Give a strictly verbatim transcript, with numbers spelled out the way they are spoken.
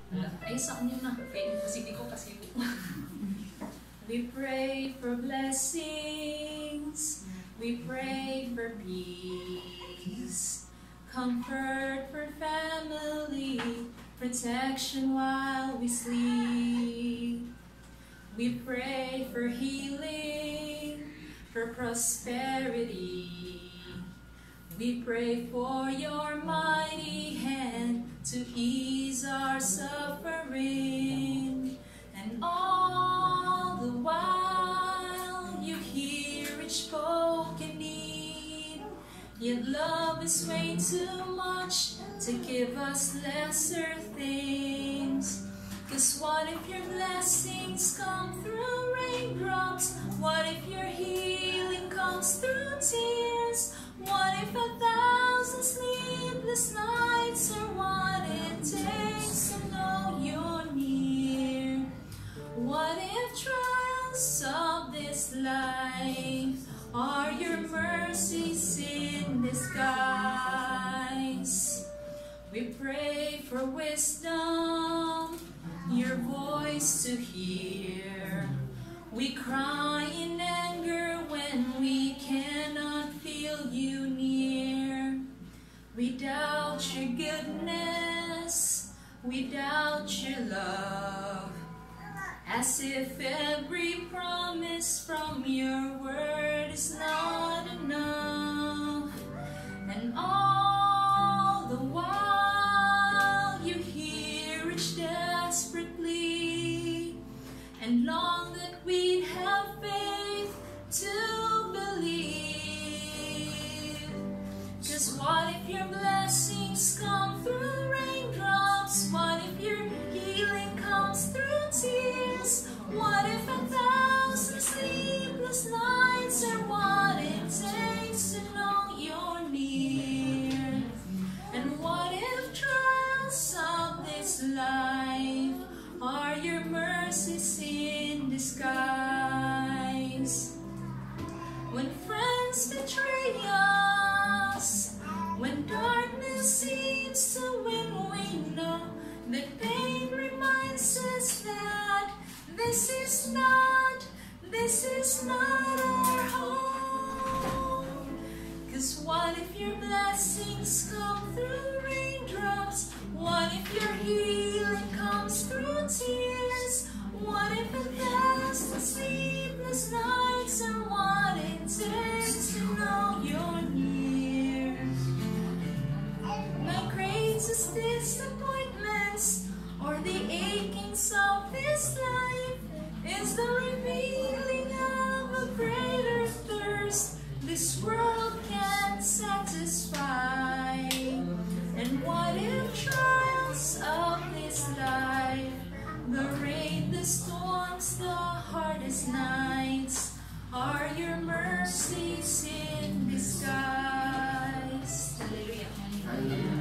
Ay, sa kanya na. Kaya musik ko kasi. We pray for blessings. We pray for peace. Comfort for family. Protection while we sleep. We pray for healing. For prosperity. We pray for your mighty hand to ease our suffering. And all the while you hear each spoken need. Yet love is way too much to give us lesser things. Cause what if your blessings come through raindrops? What if your healing comes through tears? What if a thousand sleepless nights are what it takes to know you're near? What if trials of this life are your mercies in disguise? We pray for wisdom, your voice to hear. We cry in anger when we cannot feel you near. We doubt your goodness, we doubt your love, as if every promise from your word is not enough. And all the while you hear each desperate plea, and long that we'd have faith to believe. Cause what if your blessings come through raindrops? What if your healing comes through tears? What if a thousand sleepless nights are what it takes to know you're near? And what if trials of this life are your mercies in disguise? When friends betray us, when darkness seems to win, we know that pain reminds us that this is not, this is not our home. Cause what if your blessings come through raindrops? What if your healing comes through tears? What if a thousand sleepless nights are what it takes to know you're near? My greatest disappointments, or the achings of this life, is the revealing of a greater thirst this world can't satisfy. And what if trials of this life, the rain, the storms, the hardest nights, are your mercies in disguise? Hallelujah.